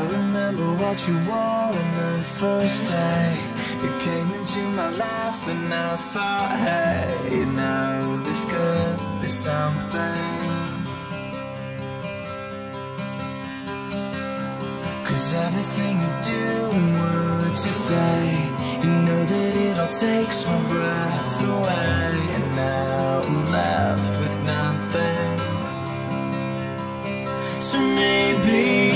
remember what you wore on the first day you came into my life, and I thought, hey, now this could be something. 'Cause everything you do and words you say, you know that it all takes my breath away. And now I'm left with nothing. So maybe